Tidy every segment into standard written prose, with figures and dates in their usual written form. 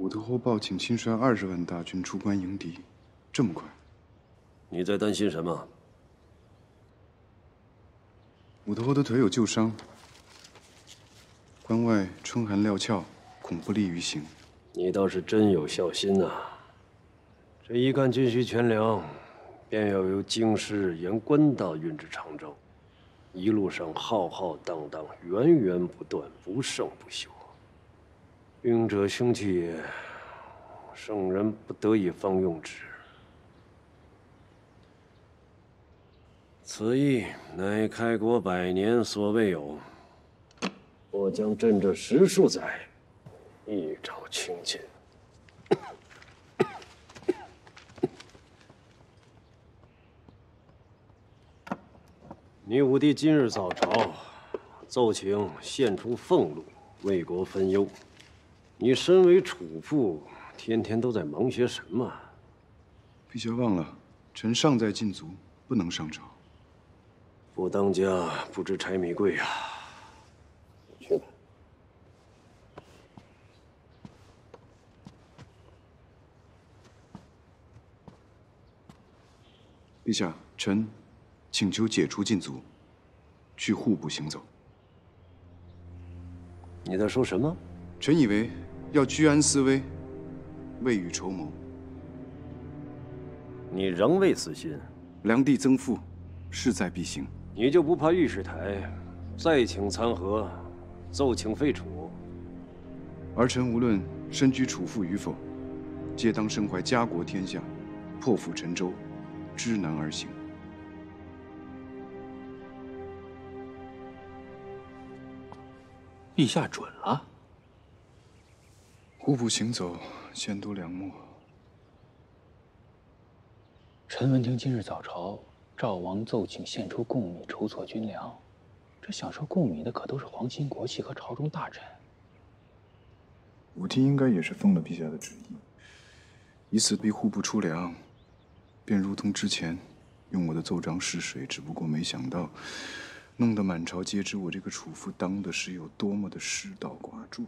武特侯报请亲率20万大军出关迎敌，这么快？ 你在担心什么？ 武特侯的腿有旧伤，关外春寒料峭，恐不利于行。 你倒是真有孝心呐！这一干军需全粮，便要由京师沿官道运至常州，一路上浩浩荡荡，源源不断，不胜不休。兵者凶器也，圣人不得已方用之。此役乃开国100年所未有，我将朕这10数载，一朝倾尽。你武帝今日早朝，奏请献出俸禄，为国分忧。你身为储父，天天都在忙些什么？ 陛下忘了，臣尚在禁足，不能上朝。 不当家不知柴米贵啊！去吧。 陛下，臣请求解除禁足，去户部行走。 你在说什么？ 臣以为要居安思危，未雨绸缪。 你仍未死心？ 梁地增富，势在必行。 你就不怕御史台再请参劾，奏请废除？ 儿臣无论身居储父与否，皆当身怀家国天下，破釜沉舟，知难而行。 陛下准了。 户部行走，先读良末。 臣闻听今日早朝，赵王奏请献出贡米，筹措军粮。这享受贡米的可都是皇亲国戚和朝中大臣。 武帝应该也是奉了陛下的旨意，以此逼户部出粮，便如同之前用我的奏章试水，只不过没想到，弄得满朝皆知我这个储父当的是有多么的失道寡助。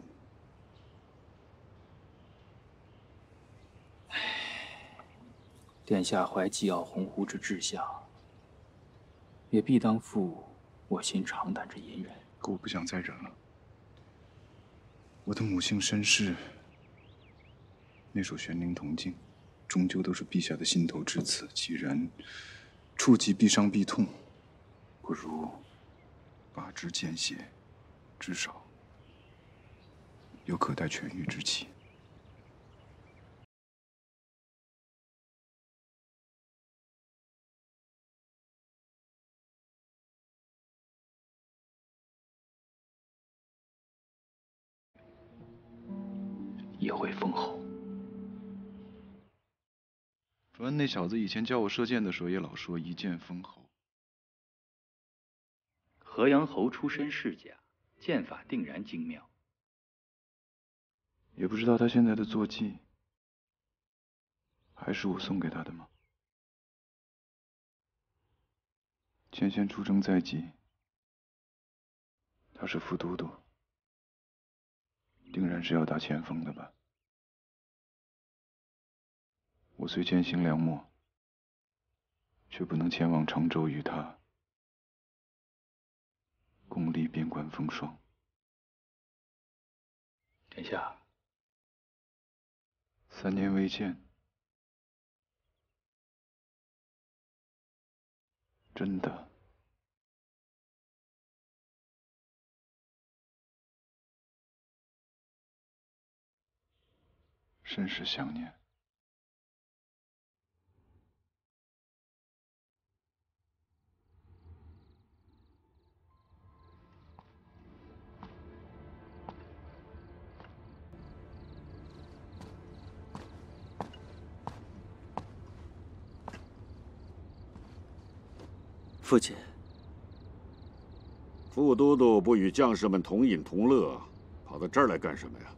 殿下怀既要鸿鹄之志向，也必当负我心长胆之隐忍。 可我不想再忍了。我的母姓身世，那首玄灵铜镜，终究都是陛下的心头之刺。既然触及必伤必痛，不如拔之见血，至少有可待痊愈之期。 也会封侯。 主恩那小子以前教我射箭的时候，也老说一箭封侯。 河阳侯出身世家，剑法定然精妙。 也不知道他现在的坐骑还是我送给他的吗？前线出征在即，他是副都督，定然是要打前锋的吧。我虽践行良末，却不能前往常州与他共历边关风霜。 殿下 3年未见，真的甚是想念。 父亲， 副都督不与将士们同饮同乐，跑到这儿来干什么呀？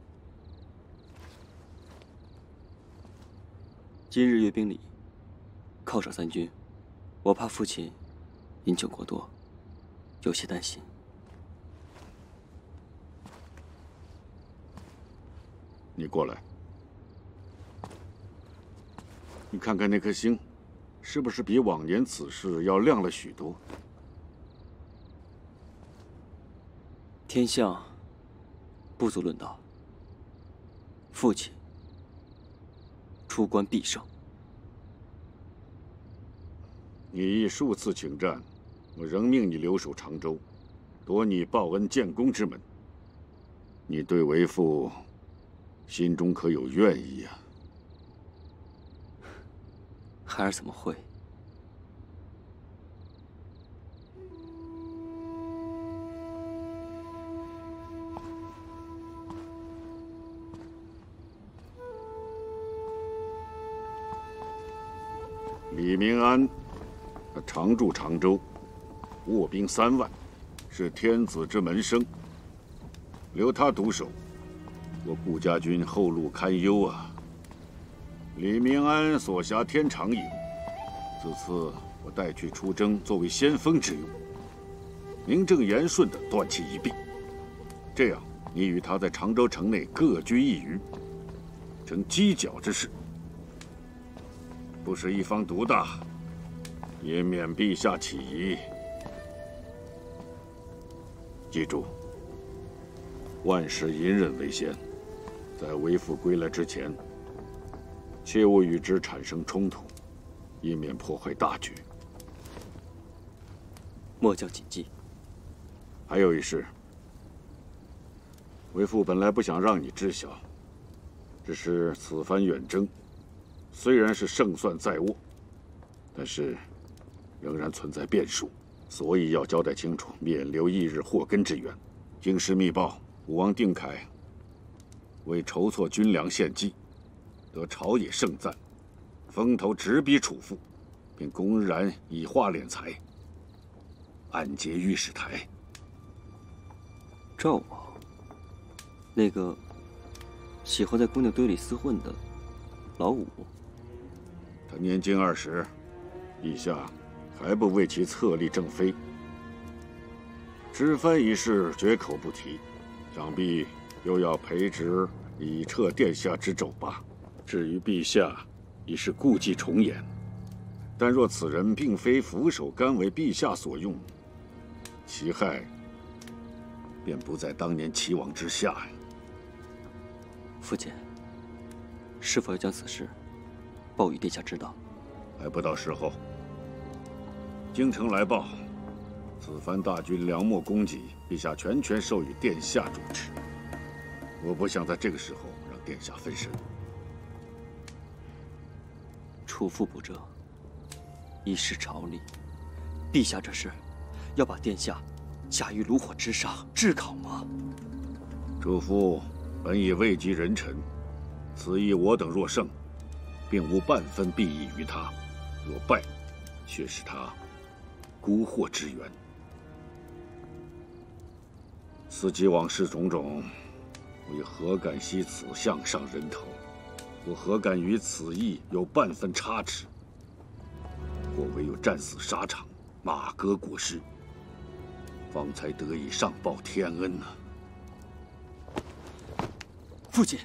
今日阅兵礼，犒赏3军，我怕父亲饮酒过多，有些担心。 你过来。 你看看那颗星，是不是比往年此时要亮了许多？ 天象不足论道。父亲出关必胜。 你亦数次请战，我仍命你留守常州，夺你报恩建功之门。你对为父心中可有怨意啊？ 孩儿怎么会？ 李明安，他常驻常州，卧兵3万，是天子之门生。留他独守，我顾家军后路堪忧啊。李明安所辖天长营，此次我带去出征，作为先锋之用，名正言顺地断其一臂。这样，你与他在常州城内各居一隅，成犄角之势，不使一方独大，也免陛下起疑。记住，万事隐忍为先，在为父归来之前，切勿与之产生冲突，以免破坏大局。 末将谨记。 还有一事，为父本来不想让你知晓，只是此番远征，虽然是胜算在握，但是仍然存在变数，所以要交代清楚，免留翌日祸根之源。京师密报，武王定凯为筹措军粮献计，得朝野盛赞，风头直逼楚父，并公然以化敛财，暗劫御史台。 赵王，那个喜欢在姑娘堆里厮混的老五， 他年仅20，陛下还不为其册立正妃。知藩一事绝口不提，想必又要培植以彻殿下之肘吧。至于陛下，已是故伎重演。但若此人并非俯首甘为陛下所用，其害便不在当年齐王之下呀。 父亲，是否要将此事报与殿下知道？ 还不到时候。京城来报，此番大军粮秣供给，陛下全权授予殿下主持。我不想在这个时候让殿下分神。 楚父不正，一失朝礼，陛下这是要把殿下下于炉火之上炙烤吗？ 主父本已位极人臣，此役我等若胜，并无半分裨益于他；若败，却是他孤祸之源。思及往事种种，我又何敢惜此项上人头？我何敢于此役有半分差池？或唯有战死沙场，马革裹尸，方才得以上报天恩呢。 父亲，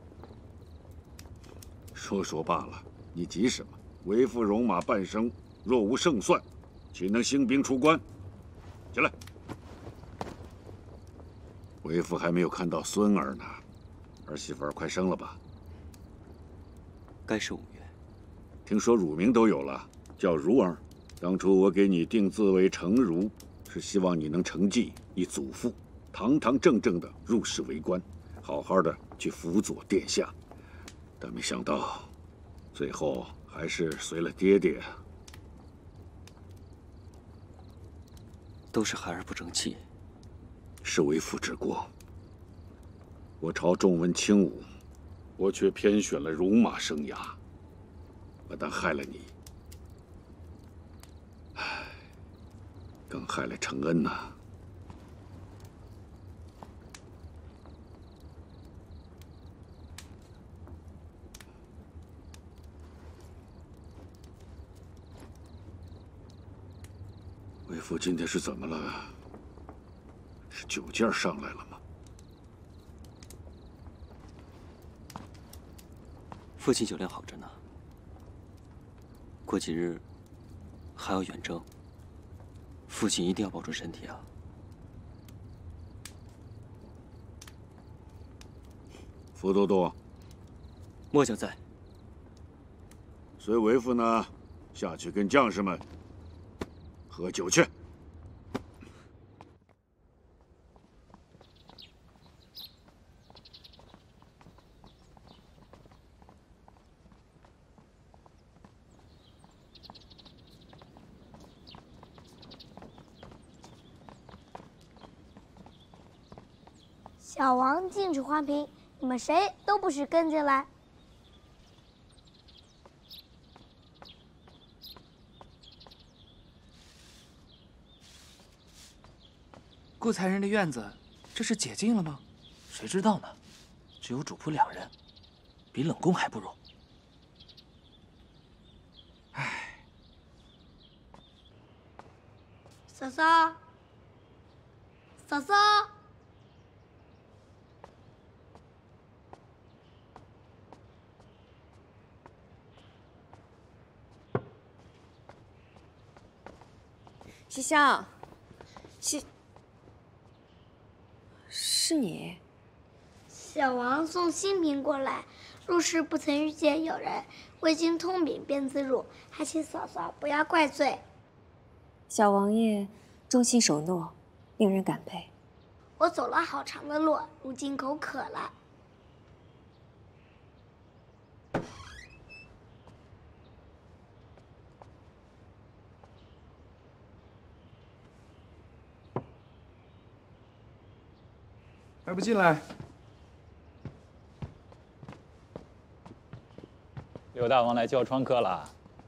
说罢了，你急什么？为父戎马半生，若无胜算，岂能兴兵出关？起来！为父还没有看到孙儿呢，儿媳妇儿快生了吧？ 该是5月。 听说乳名都有了，叫如儿。当初我给你定字为程如，是希望你能承继你祖父，堂堂正正的入仕为官，好好的去辅佐殿下。但没想到，最后还是随了爹爹。 都是孩儿不争气， 是为父之过。我朝重文轻武，我却偏选了戎马生涯，不但害了你，唉，更害了承恩呐。为父今天是怎么了？是酒劲儿上来了吗？ 父亲酒量好着呢。 过几日还要远征，父亲一定要保重身体啊。 傅都督， 末将在。 随为父呢，下去跟将士们喝酒去。 小王禁止花瓶，你们谁都不许跟进来。 顾才人的院子，这是解禁了吗？谁知道呢？只有主仆2人，比冷宫还不如。唉， 嫂嫂，嫂嫂。 西厢，是你。 小王送新品过来，入室不曾遇见有人，未经通禀便自入，还请嫂嫂不要怪罪。 小王爷忠心守诺，令人感佩。 我走了好长的路，如今口渴了。 还不进来？ 六大王来叫窗客了。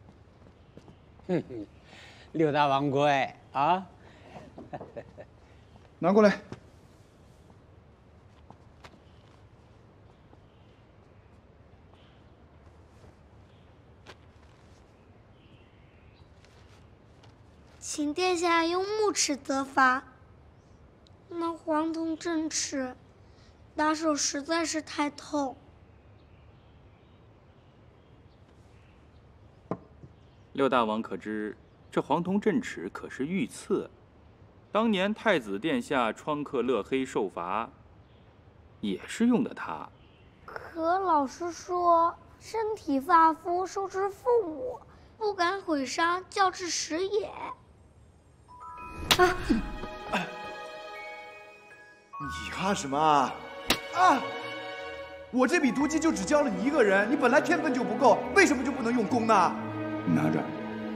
六大王贵啊！ 拿过来。 请殿下用木尺责罚。那黄铜正尺，打手实在是太痛。 六大王可知，这黄铜镇尺可是御赐，当年太子殿下创克勒黑受罚，也是用的它。 可老实说，身体发肤，受之父母，不敢毁伤，教之时也。啊！ 你怕什么啊？啊！我这笔毒计就只教了你一个人，你本来天分就不够，为什么就不能用功呢？ 拿着。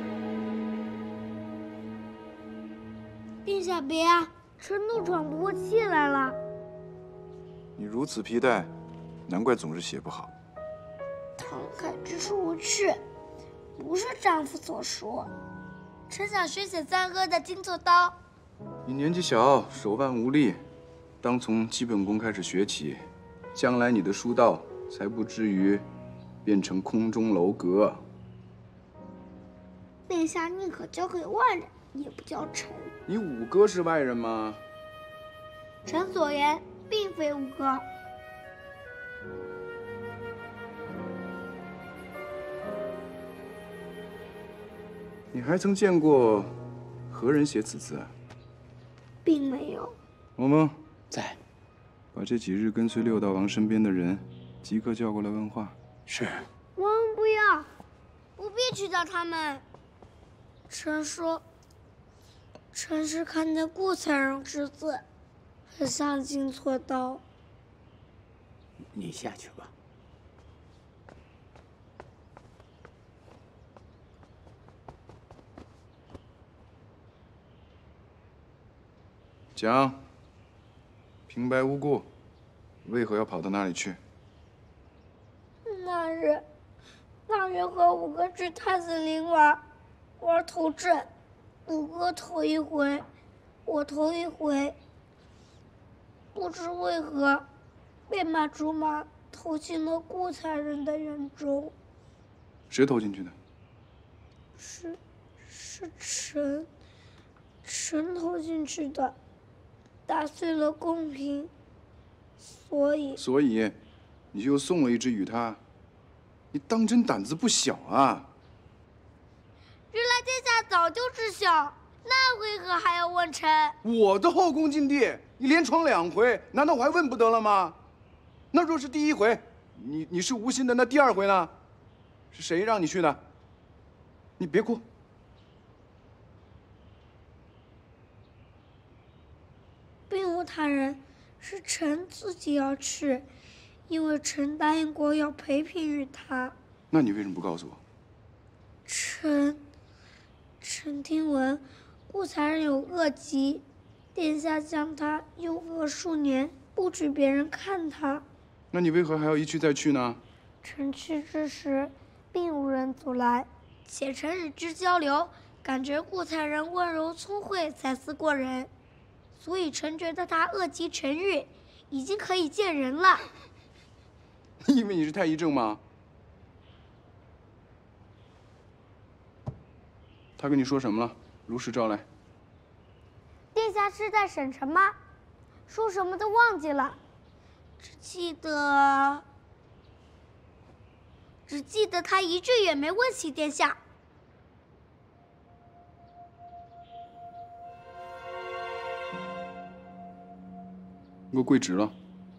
殿下别啊，臣都喘不过气来了。 你如此皮带，难怪总是写不好。 慷慨之处无趣，不是丈夫所说。臣想学写赞阿的金锉刀。 你年纪小，手腕无力，当从基本功开始学起，将来你的书道才不至于变成空中楼阁。 殿下宁可交给外人，也不教臣。 你五哥是外人吗？ 臣所言并非五哥。 你还曾见过何人写此字？ 并没有。 嬷嬷在。 把这几日跟随六大王身边的人，即刻叫过来问话。 是。 王不要，不必去叫他们。臣说，臣是看见顾才人之字，很像金锉刀。 你下去吧。 讲，平白无故，为何要跑到那里去？ 那日和五哥去太子陵玩头阵，五哥头一回，我头一回。不知为何，被马竹马投进了顾才人的园中。 谁投进去的？ 是臣投进去的。打碎了贡品，所以， 你就又送了一只与他，你当真胆子不小啊！ 殿下早就知晓，那为何还要问臣？ 我的后宫禁地，你连闯2回，难道我还问不得了吗？那若是第1回，你是无心的，那第2回呢？是谁让你去的？你别哭。 并无他人，是臣自己要去，因为臣答应过要陪嫔于他。 那你为什么不告诉我？ 臣听闻顾才人有恶疾，殿下将他诱恶数年，不许别人看他。 那你为何还要一去再去呢？ 臣去之时，并无人阻拦，且臣与之交流，感觉顾才人温柔聪慧，才思过人，所以臣觉得他恶疾痊愈，已经可以见人了。 你以为你是太医正吗？他跟你说什么了？如实招来。 殿下是在审臣吗？说什么都忘记了，只记得他一句也没问起殿下。 你给我跪直了。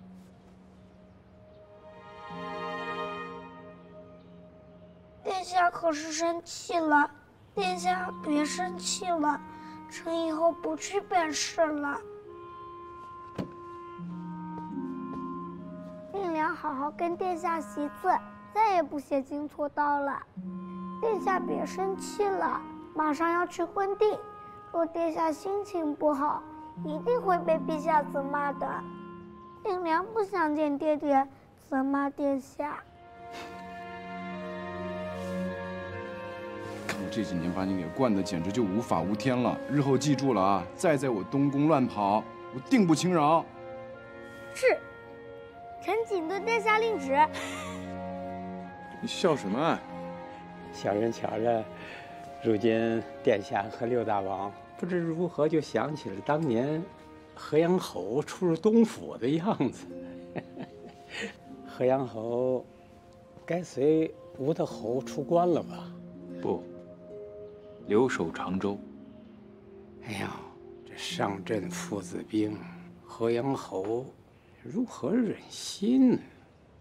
殿下可是生气了，殿下别生气了，臣以后不去便是了。令良好好跟殿下习字，再也不写经错道了。殿下别生气了，马上要去婚订，若殿下心情不好，一定会被陛下责骂的。令良不想见爹爹责骂殿下。 看我这几年把你给惯的简直就无法无天了。日后记住了啊，再在我东宫乱跑，我定不轻饶。 是，臣谨遵殿下令旨。 你笑什么啊？ 小人瞧着，如今殿下和6大王不知如何就想起了当年河阳侯出入东府的样子。河阳侯该随吴德侯出关了吧？ 不，留守常州。 哎呀，这上阵父子兵，河阳侯如何忍心呢？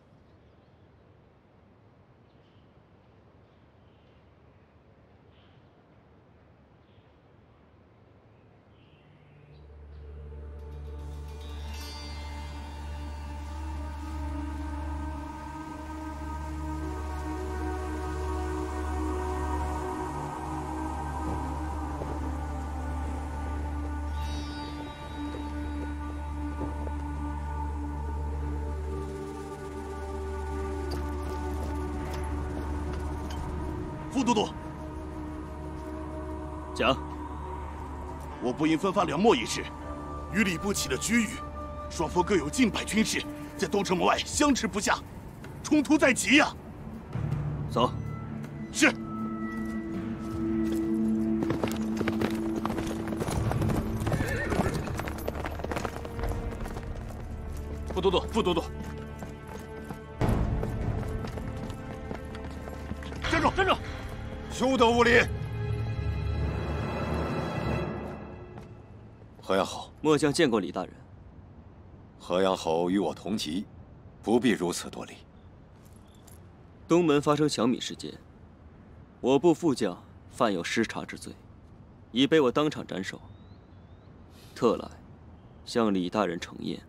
副都督， 讲。 我部因分发粮秣一事，与礼部起了龃龉，双方各有近百军士，在东城门外相持不下，冲突在即呀！ 走。 是。 副都督， 副都督。站住！站住！ 休得无礼！河阳侯， 末将见过李大人。 河阳侯与我同级，不必如此多礼。 东门发生抢米事件，我部副将犯有失察之罪，已被我当场斩首。特来向李大人呈验。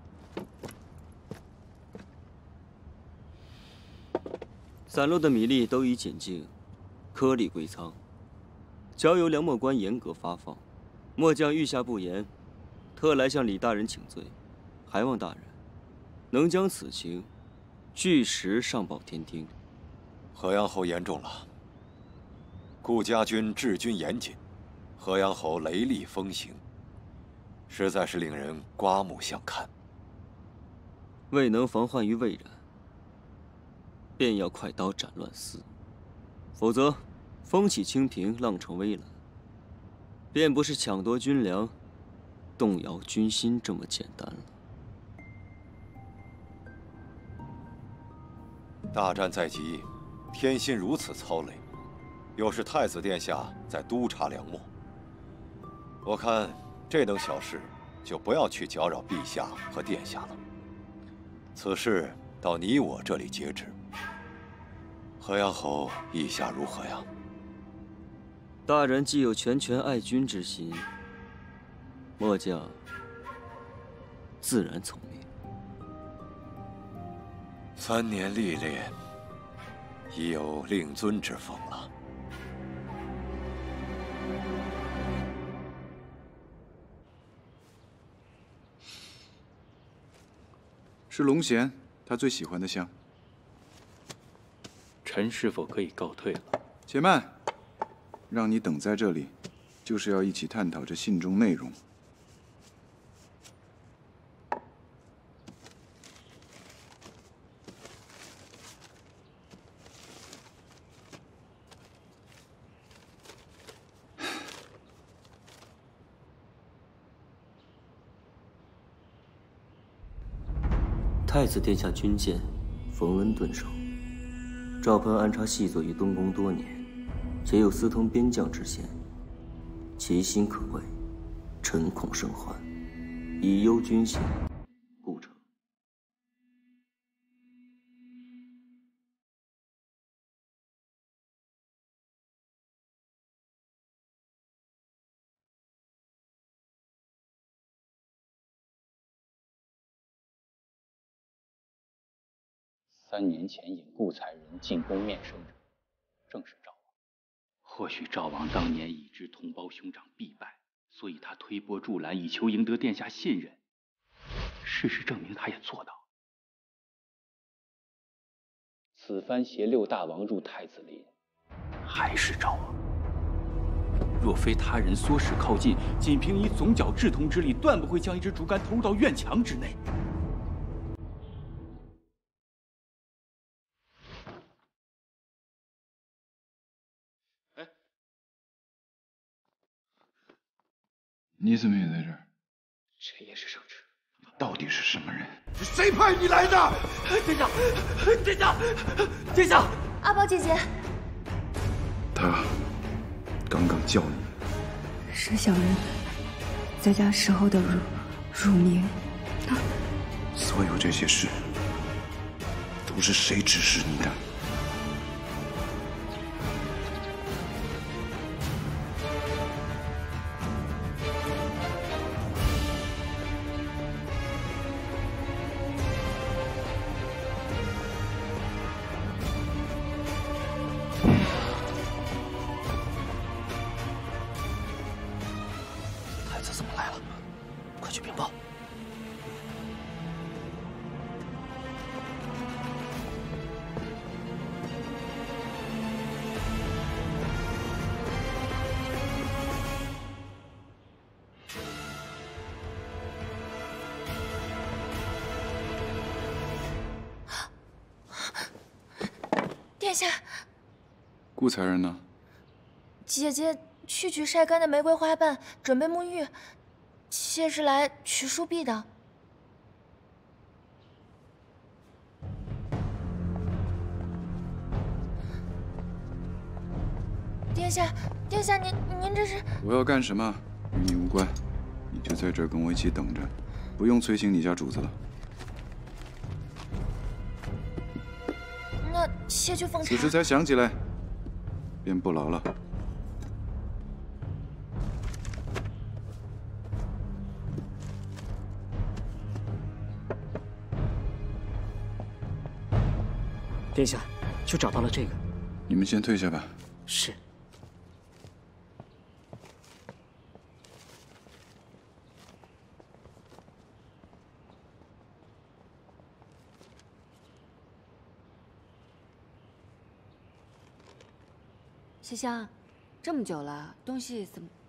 散落的米粒都已减净，颗粒归仓，交由粮秣官严格发放。末将御下不严，特来向李大人请罪，还望大人能将此情据实上报天听。 河阳侯言重了。顾家军治军严谨，河阳侯雷厉风行，实在是令人刮目相看。 未能防患于未然，便要快刀斩乱丝，否则风起清平，浪成微澜，便不是抢夺军粮、动摇军心这么简单了。 大战在即，天心如此操累， 又是太子殿下在督察梁墨。我看这等小事，就不要去搅扰陛下和殿下了。此事到你我这里截止。河阳侯意下如何呀？ 大人既有全权爱君之心，末将自然从命。 3年历练，已有令尊之风了。 是龙涎，他最喜欢的香。 臣是否可以告退了？ 且慢，让你等在这里，就是要一起探讨这信中内容。 太子殿下军舰逢恩顿首，赵喷安插细作于东宫多年，且有私通边将之嫌，其心可畏，臣恐生患，以忧君心，故成。 3年前引顾才人进宫面圣者，正是赵王。 或许赵王当年已知同胞兄长必败，所以他推波助澜，以求赢得殿下信任。事实证明，他也做到。 此番携6大王入太子陵， 还是赵王。若非他人唆使靠近，仅凭以总角志同之力，断不会将一支竹竿投入到院墙之内。 你怎么也在这儿？ 这也是圣旨。 你到底是什么人？ 是谁派你来的？ 殿下，殿下，殿下！ 阿宝姐姐， 他刚刚叫你。 是小人在家时候的乳名。 所有这些事，都是谁指使你的？ 太子怎么来了？快去禀报！ 殿下， 顾才人呢？ 姐姐去取晒干的玫瑰花瓣，准备沐浴。妾是来取书币的。殿下，殿下，您这是？ 我要干什么，与你无关，你就在这儿跟我一起等着，不用催醒你家主子了。 那妾去奉茶。 此时才想起来，便不劳了。 殿下，就找到了这个。 你们先退下吧。 是。 西厢，这么久了，东西怎么？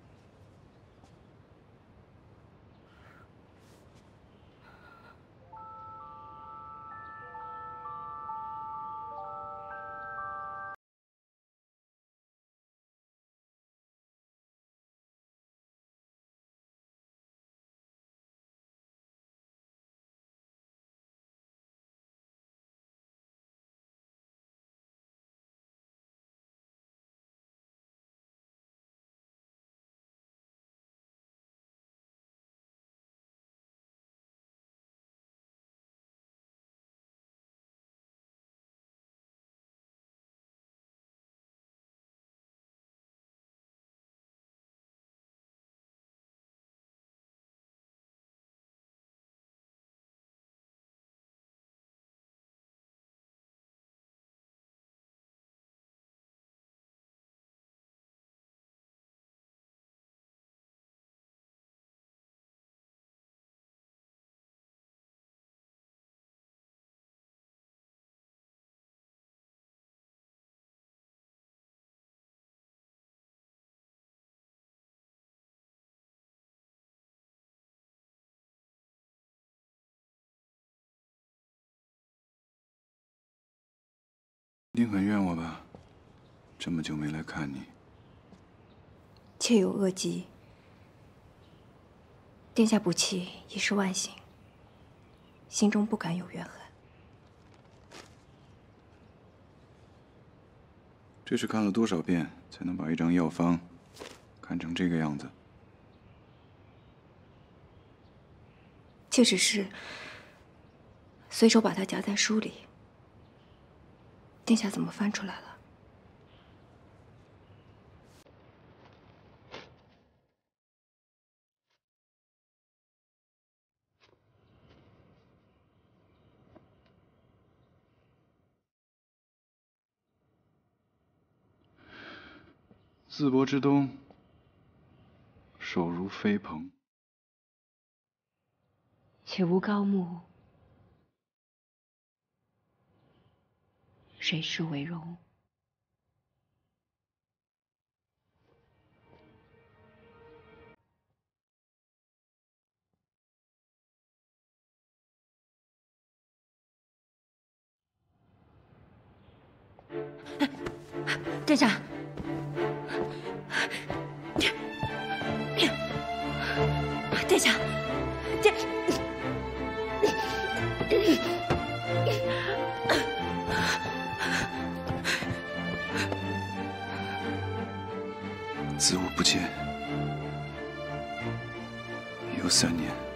一定很怨我吧？这么久没来看你。 妾有恶疾，殿下不弃已是万幸，心中不敢有怨恨。 这是看了多少遍才能把一张药方看成这个样子？ 妾只是随手把它夹在书里，殿下怎么翻出来了？ 淄博之东，手如飞蓬。 且无高木，谁是为荣？殿下。 殿下， 子午不见，已有3年。